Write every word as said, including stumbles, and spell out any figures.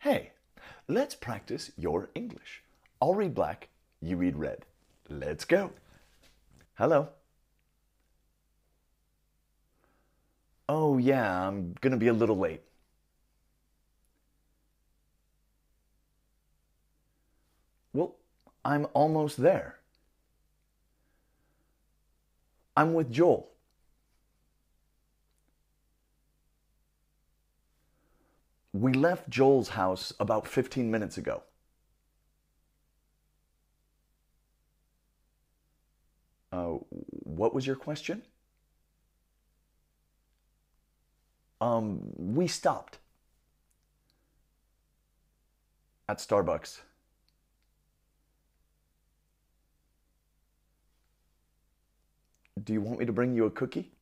Hey, let's practice your English. I'll read black, you read red. Let's go. Hello. Oh, yeah, I'm gonna be a little late. Well, I'm almost there. I'm with Joel. We left Joel's house about fifteen minutes ago. Uh, what was your question? Um, we stopped at Starbucks. Do you want me to bring you a cookie?